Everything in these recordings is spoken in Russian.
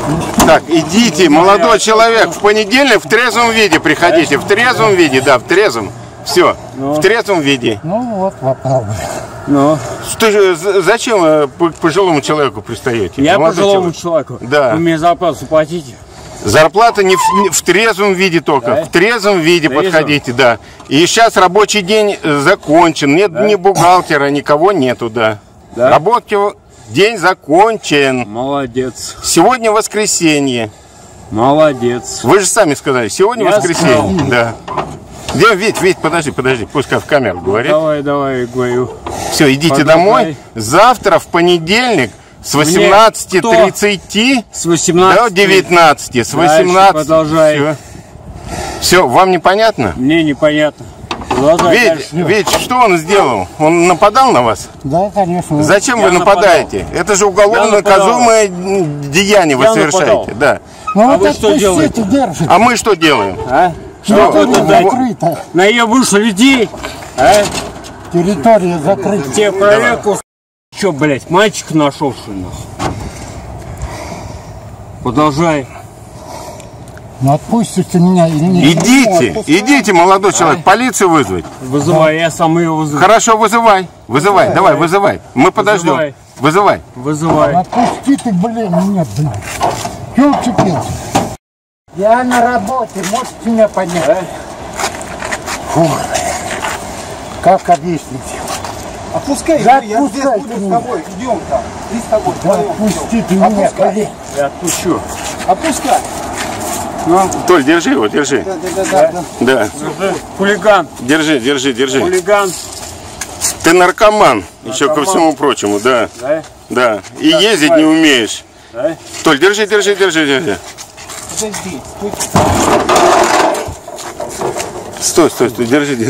Так, идите, молодой человек, в понедельник в трезвом виде приходите. В трезвом виде, да, в трезвом. Все, в трезвом виде. Ну вот, попробуй. Ну. Что же, зачем к пожилому человеку пристаете? Я пожилому человеку? Да. Вы мне зарплату заплатите? Зарплата не в трезвом виде только. Да? В трезвом виде подходите, да. И сейчас рабочий день закончен. Нет ни бухгалтера, никого нету, да. Рабочий день закончен. Молодец. Сегодня воскресенье. Молодец. Вы же сами сказали, сегодня воскресенье. Да. Где Вить, подожди, пускай в камеру говорит. Давай, говорю. Все, идите домой. Завтра в понедельник с 18:30 с 18 до 19. С 18. Продолжай. Все, вам непонятно? Мне непонятно. Ведь что он сделал? Он нападал на вас? Да, конечно. Зачем вы нападаете? Это же уголовно наказуемое деяние вы совершаете. Да. Ну, а вы что делаете? Держите. А мы что делаем? Что закрыто? На ее вышло людей. Территория закрыта. Тебе проверку. Че, блядь, мальчик нашелся. Продолжай. Ну отпустите меня или нет? Идите, молодой человек, полицию вызвать. Вызывай, я сам ее вызову. Хорошо, вызывай, давай, вызывай. Мы подождем. Вызывай. Отпусти ты, блин, меня, блин. Ёлки-палки. Я на работе, можете меня понять? Фух. Как объяснить? Отпускай, да, я здесь буду с тобой, идем там. Ты с тобой. Да, отпустите меня, блин. Я отпущу. Отпускай. Толь, держи его, держи. Да. Хулиган. Держи. Хулиган. Ты наркоман, еще ко всему прочему, да. Да. И ездить не умеешь. Толь, держи. Подожди, стой. Стой, держи.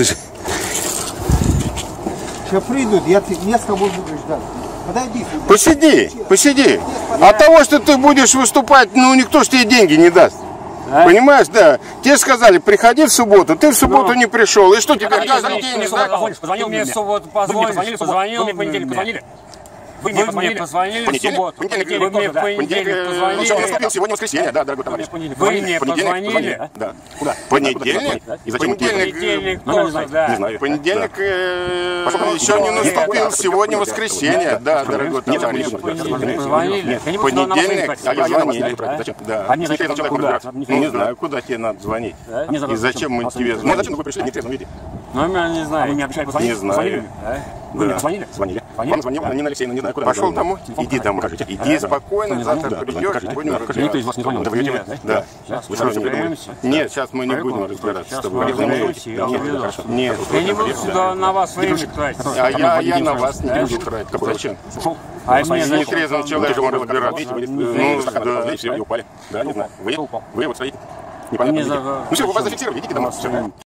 Сейчас придут, я с тобой буду ждать. Подойди. Посиди. От того, что ты будешь выступать, ну никто ж тебе деньги не даст. Понимаешь, да. Тебе сказали, приходи в субботу, ты в субботу не пришел. И что тебе каждый день не знаю? Позвонил мне в субботу, позвонил. Вы мне в понедельник позвонили? Вы мне позвонили в субботу. Вы мне в понедельник позвонили. Сегодня воскресенье, да, дорогой товарищ. Вы мне позвонили. Да. Куда? Понедельник? И зачем понедельник тоже, да. Не знаю. Понедельник еще не наступил. Сегодня воскресенье, да, дорогой товарищ. Позвонили. Понедельник, звонили. Зачем? Да. А мне зачем куда? Не знаю, куда тебе надо звонить. И зачем мы тебе звоним? Ну зачем вы пришли? Не трезвом виде. Номер не знаю. Вы мне обещали позвонить? Не знаю. Вы мне позвонили? Звонили. Вам звонил Нина Алексеевна, не знаю, куда. Пошел домой? Иди домой. Иди спокойно, завтра придешь, будем разбираться. Никто из вас не звонил? Да. Вы сразу придумаемся? Нет, сейчас мы не будем разбираться с тобой. Нет. Я не буду сюда на вас время тратить. А я на вас не буду тратить. Зачем? А мне С нетрезвым человеком разбираться. Ну, да, и все, и упали. Да, не знаю. Вы вот стоите. Непонятно. Ну все, вы вас зафиксировали, идите домой.